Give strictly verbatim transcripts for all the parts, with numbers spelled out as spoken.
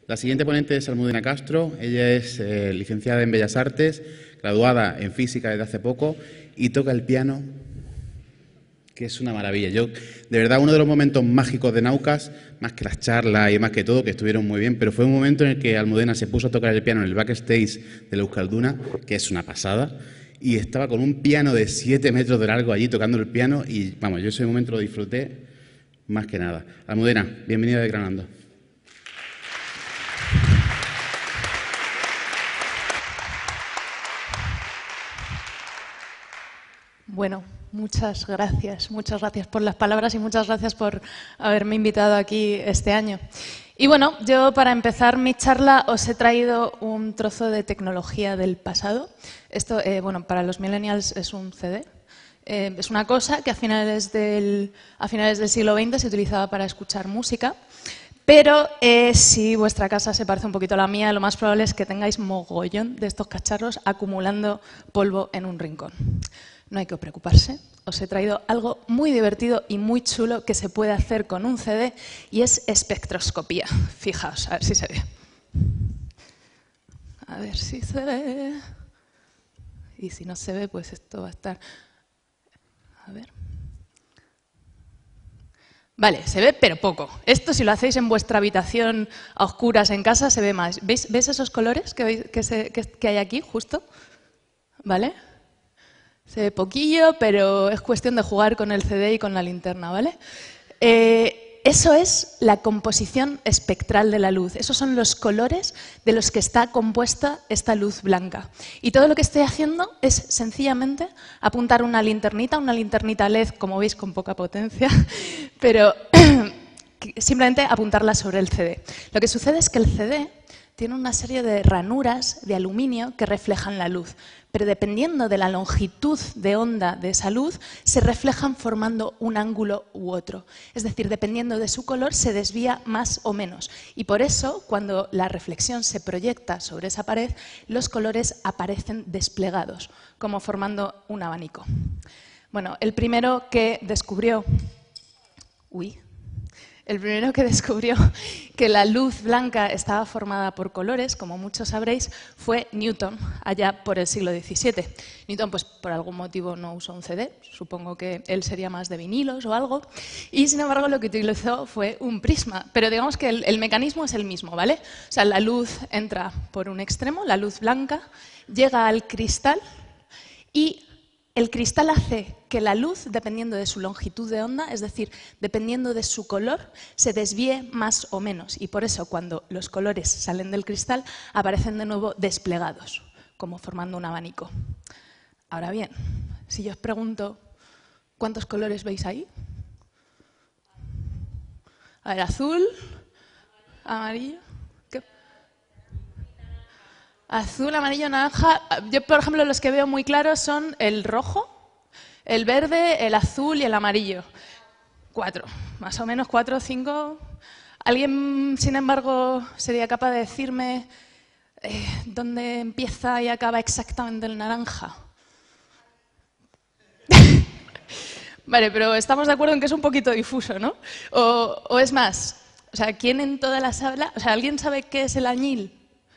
La siguiente ponente es Almudena Castro. Ella es eh, licenciada en Bellas Artes, graduada en Física desde hace poco y toca el piano, que es una maravilla. Yo, de verdad, uno de los momentos mágicos de Naucas, más que las charlas y más que todo, que estuvieron muy bien, pero fue un momento en el que Almudena se puso a tocar el piano en el backstage de la Euskalduna, que es una pasada, y estaba con un piano de siete metros de largo allí tocando el piano y, vamos, yo ese momento lo disfruté más que nada. Almudena, bienvenida de Granando. Bueno, muchas gracias, muchas gracias por las palabras y muchas gracias por haberme invitado aquí este año. Y bueno, yo para empezar mi charla os he traído un trozo de tecnología del pasado. Esto, eh, bueno, para los millennials es un C D. Eh, es una cosa que a finales del, a finales del siglo veinte se utilizaba para escuchar música. Pero eh, si vuestra casa se parece un poquito a la mía, lo más probable es que tengáis mogollón de estos cacharros acumulando polvo en un rincón. No hay que preocuparse, os he traído algo muy divertido y muy chulo que se puede hacer con un C D y es espectroscopía. Fijaos, a ver si se ve. A ver si se ve. Y si no se ve, pues esto va a estar... A ver... Vale, se ve, pero poco. Esto, si lo hacéis en vuestra habitación a oscuras en casa, se ve más. ¿Veis, ¿Veis esos colores que, veis, que, se, que, que hay aquí, justo? ¿Vale? Se ve poquillo, pero es cuestión de jugar con el C D y con la linterna, ¿vale? Eh, eso es la composición espectral de la luz. Esos son los colores de los que está compuesta esta luz blanca. Y todo lo que estoy haciendo es sencillamente apuntar una linternita, una linternita L E D, como veis, con poca potencia, pero simplemente apuntarla sobre el C D. Lo que sucede es que el C D tiene una serie de ranuras de aluminio que reflejan la luz, pero dependiendo de la longitud de onda de esa luz, se reflejan formando un ángulo u otro. Es decir, dependiendo de su color, se desvía más o menos. Y por eso, cuando la reflexión se proyecta sobre esa pared, los colores aparecen desplegados, como formando un abanico. Bueno, el primero que descubrió... Uy... El primero que descubrió que la luz blanca estaba formada por colores, como muchos sabréis, fue Newton, allá por el siglo diecisiete. Newton, pues por algún motivo no usó un C D, supongo que él sería más de vinilos o algo, y sin embargo lo que utilizó fue un prisma. Pero digamos que el, el mecanismo es el mismo, ¿vale? O sea, la luz entra por un extremo, la luz blanca, llega al cristal y el cristal hace que la luz, dependiendo de su longitud de onda, es decir, dependiendo de su color, se desvíe más o menos. Y por eso, cuando los colores salen del cristal, aparecen de nuevo desplegados, como formando un abanico. Ahora bien, si yo os pregunto, ¿cuántos colores veis ahí? A ver, azul, amarillo... ¿Qué? Azul, amarillo, naranja. Yo, por ejemplo, los que veo muy claros son el rojo, el verde, el azul y el amarillo. Cuatro, más o menos cuatro o cinco. ¿Alguien, sin embargo, sería capaz de decirme eh, dónde empieza y acaba exactamente el naranja? Vale, pero estamos de acuerdo en que es un poquito difuso, ¿no? O, o es más, o sea, ¿quién en toda la sala, o sea, ¿alguien sabe qué es el añil?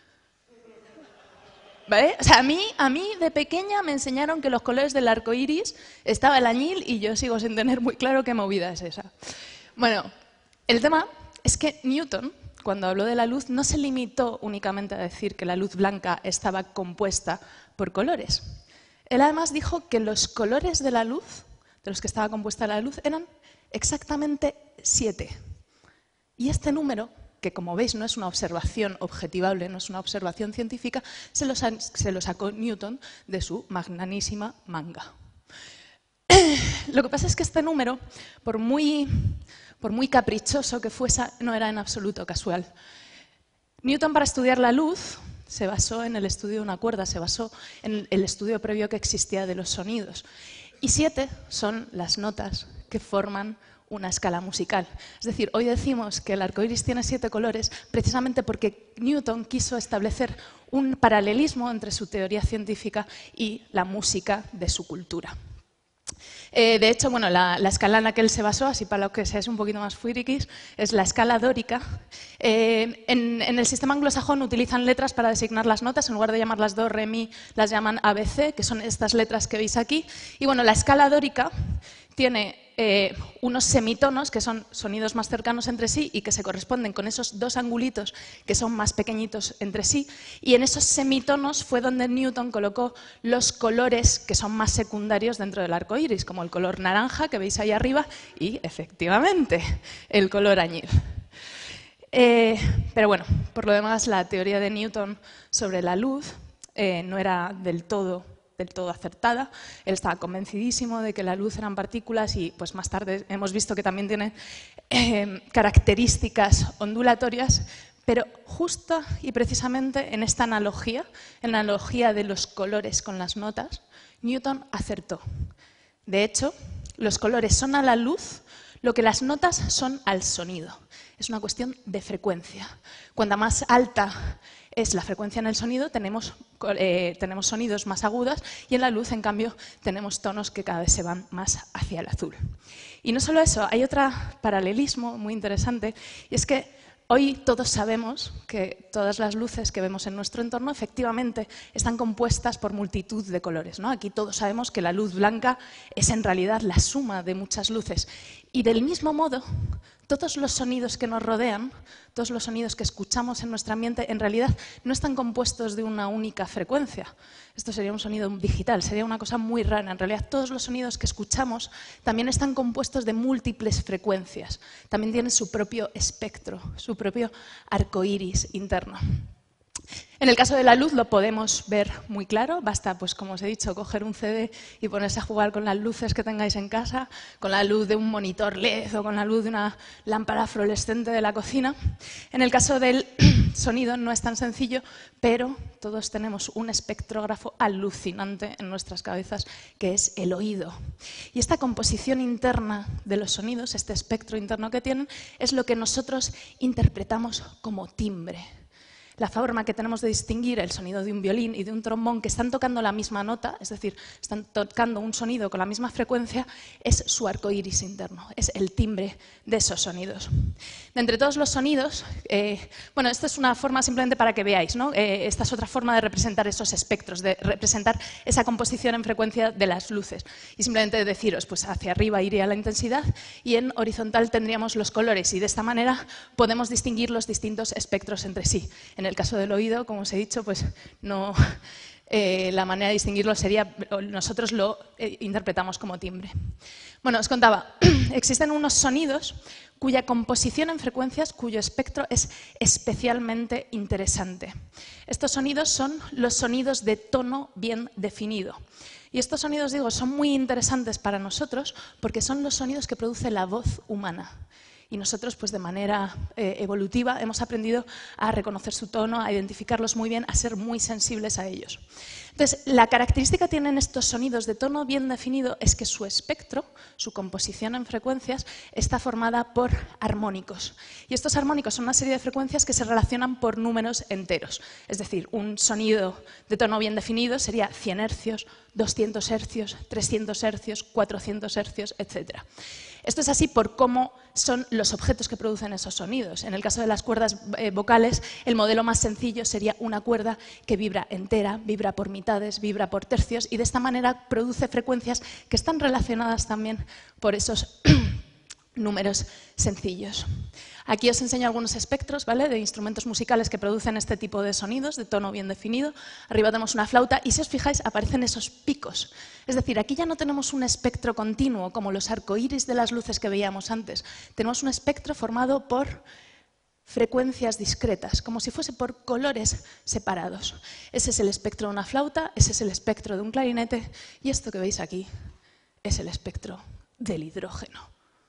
¿Vale? O sea, a mí, a mí de pequeña me enseñaron que los colores del arco iris estaba el añil y yo sigo sin tener muy claro qué movida es esa. Bueno, el tema es que Newton, cuando habló de la luz, no se limitó únicamente a decir que la luz blanca estaba compuesta por colores. Él además dijo que los colores de la luz, de los que estaba compuesta la luz, eran exactamente siete. Y este número, que como veis no es una observación objetivable, no es una observación científica, se lo, se lo sacó Newton de su magnanísima manga. Lo que pasa es que este número, por muy, por muy caprichoso que fuese, no era en absoluto casual. Newton, para estudiar la luz, se basó en el estudio de una cuerda, se basó en el estudio previo que existía de los sonidos. Y siete son las notas que forman una escala musical. Es decir, hoy decimos que el arco iris tiene siete colores precisamente porque Newton quiso establecer un paralelismo entre su teoría científica y la música de su cultura. Eh, de hecho, bueno, la, la escala en la que él se basó, así para lo que seáis un poquito más frikis, es la escala dórica. Eh, en, en el sistema anglosajón utilizan letras para designar las notas, en lugar de llamarlas do, re, mi, las llaman A B C, que son estas letras que veis aquí. Y bueno, la escala dórica tiene eh, unos semitonos, que son sonidos más cercanos entre sí y que se corresponden con esos dos angulitos que son más pequeñitos entre sí. Y en esos semitonos fue donde Newton colocó los colores que son más secundarios dentro del arco iris, como el color naranja que veis ahí arriba y, efectivamente, el color añil. Eh, pero bueno, por lo demás, la teoría de Newton sobre la luz eh, no era del todo del todo acertada. Él estaba convencidísimo de que la luz eran partículas y pues más tarde hemos visto que también tiene eh, características ondulatorias, pero justo y precisamente en esta analogía, en la analogía de los colores con las notas, Newton acertó. De hecho, los colores son a la luz lo que las notas son al sonido. Es una cuestión de frecuencia. Cuanta más alta es la frecuencia en el sonido, tenemos, eh, tenemos sonidos más agudos y en la luz, en cambio, tenemos tonos que cada vez se van más hacia el azul. Y no solo eso, hay otro paralelismo muy interesante y es que hoy todos sabemos que todas las luces que vemos en nuestro entorno efectivamente están compuestas por multitud de colores, ¿no? Aquí todos sabemos que la luz blanca es en realidad la suma de muchas luces. Y del mismo modo, todos los sonidos que nos rodean, todos los sonidos que escuchamos en nuestro ambiente, en realidad no están compuestos de una única frecuencia. Esto sería un sonido digital, sería una cosa muy rara. En realidad, todos los sonidos que escuchamos también están compuestos de múltiples frecuencias. También tienen su propio espectro, su propio arco iris interno. En el caso de la luz lo podemos ver muy claro, basta, pues como os he dicho, coger un C D y ponerse a jugar con las luces que tengáis en casa, con la luz de un monitor L E D o con la luz de una lámpara fluorescente de la cocina. En el caso del sonido no es tan sencillo, pero todos tenemos un espectrógrafo alucinante en nuestras cabezas, que es el oído. Y esta composición interna de los sonidos, este espectro interno que tienen, es lo que nosotros interpretamos como timbre. La forma que tenemos de distinguir el sonido de un violín y de un trombón que están tocando la misma nota, es decir, están tocando un sonido con la misma frecuencia, es su arco iris interno, es el timbre de esos sonidos. De entre todos los sonidos, eh, bueno, esto es una forma simplemente para que veáis, ¿no? Eh, esta es otra forma de representar esos espectros, de representar esa composición en frecuencia de las luces. Y simplemente deciros, pues hacia arriba iría la intensidad y en horizontal tendríamos los colores y de esta manera podemos distinguir los distintos espectros entre sí. En el caso del oído, como os he dicho, pues no, eh, la manera de distinguirlo sería, nosotros lo eh, interpretamos como timbre. Bueno, os contaba, existen unos sonidos cuya composición en frecuencias, cuyo espectro es especialmente interesante. Estos sonidos son los sonidos de tono bien definido. Y estos sonidos, digo, son muy interesantes para nosotros porque son los sonidos que produce la voz humana. Y nosotros, pues de manera eh, evolutiva, hemos aprendido a reconocer su tono, a identificarlos muy bien, a ser muy sensibles a ellos. Entonces, la característica que tienen estos sonidos de tono bien definido es que su espectro, su composición en frecuencias, está formada por armónicos. Y estos armónicos son una serie de frecuencias que se relacionan por números enteros. Es decir, un sonido de tono bien definido sería cien hercios, doscientos hercios, trescientos hercios, cuatrocientos hercios, etcétera. Esto es así por cómo son los objetos que producen esos sonidos. En el caso de las cuerdas eh, vocales, el modelo más sencillo sería una cuerda que vibra entera, vibra por mitades, vibra por tercios y de esta manera produce frecuencias que están relacionadas también por esos números sencillos. Aquí os enseño algunos espectros, ¿vale?, de instrumentos musicales que producen este tipo de sonidos, de tono bien definido. Arriba tenemos una flauta y si os fijáis aparecen esos picos. Es decir, aquí ya no tenemos un espectro continuo como los arcoíris de las luces que veíamos antes. Tenemos un espectro formado por frecuencias discretas, como si fuese por colores separados. Ese es el espectro de una flauta, ese es el espectro de un clarinete y esto que veis aquí es el espectro del hidrógeno.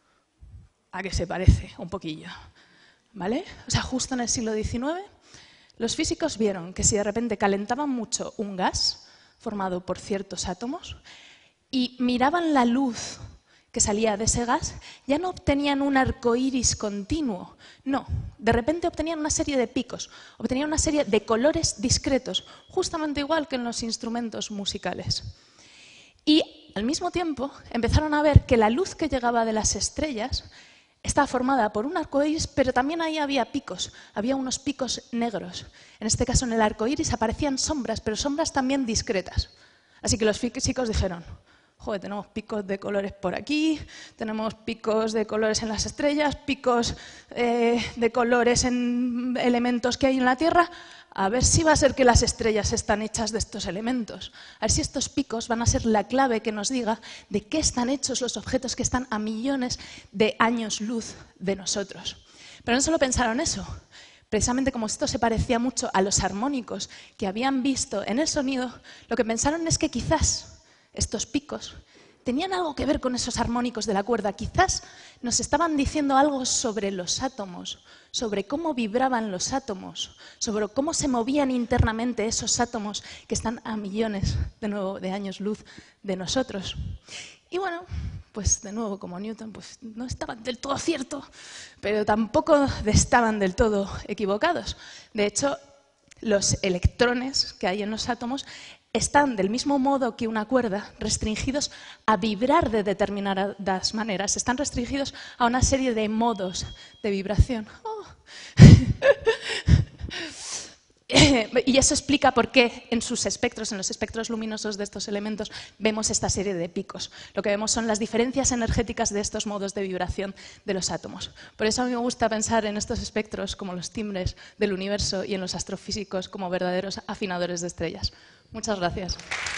¿A qué se parece? Un poquillo, ¿vale? O sea, justo en el siglo diecinueve, los físicos vieron que si de repente calentaban mucho un gas formado por ciertos átomos y miraban la luz que salía de ese gas, ya no obtenían un arco iris continuo, no, de repente obtenían una serie de picos, obtenían una serie de colores discretos, justamente igual que en los instrumentos musicales. Y al mismo tiempo, empezaron a ver que la luz que llegaba de las estrellas estaba formada por un arco iris, pero también ahí había picos, había unos picos negros. En este caso, en el arco iris aparecían sombras, pero sombras también discretas. Así que los físicos dijeron, joder, tenemos picos de colores por aquí, tenemos picos de colores en las estrellas, picos eh, de colores en elementos que hay en la Tierra. A ver si va a ser que las estrellas están hechas de estos elementos. A ver si estos picos van a ser la clave que nos diga de qué están hechos los objetos que están a millones de años luz de nosotros. Pero no solo pensaron eso. Precisamente como esto se parecía mucho a los armónicos que habían visto en el sonido, lo que pensaron es que quizás estos picos tenían algo que ver con esos armónicos de la cuerda. Quizás nos estaban diciendo algo sobre los átomos, sobre cómo vibraban los átomos, sobre cómo se movían internamente esos átomos que están a millones de, nuevo, de años luz de nosotros. Y bueno, pues de nuevo, como Newton, pues no estaban del todo ciertos, pero tampoco estaban del todo equivocados. De hecho, los electrones que hay en los átomos están, del mismo modo que una cuerda, restringidos a vibrar de determinadas maneras. Están restringidos a una serie de modos de vibración. Oh. Y eso explica por qué en sus espectros, en los espectros luminosos de estos elementos, vemos esta serie de picos. Lo que vemos son las diferencias energéticas de estos modos de vibración de los átomos. Por eso a mí me gusta pensar en estos espectros como los timbres del universo y en los astrofísicos como verdaderos afinadores de estrellas. Muchas gracias.